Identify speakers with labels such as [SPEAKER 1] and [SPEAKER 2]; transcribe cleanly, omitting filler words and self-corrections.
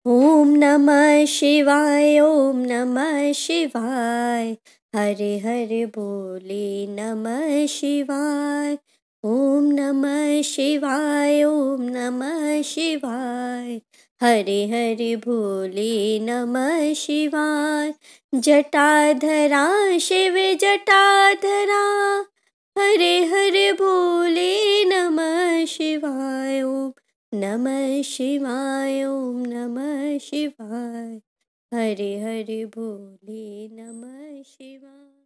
[SPEAKER 1] ॐ नमः शिवाय, ॐ नमः शिवाय। हरे हरे बोले नमः शिवाय। ॐ नमः शिवाय, ॐ नमः शिवाय। हरे हरे बोले नमः शिवाय। जटाधरा शिव जटाधरा, हरे हरे बोले नमः शिवाय। ॐ नमः शिवाय, ॐ नमः शिवाय। हरे हरे बोले नमः शिवाय।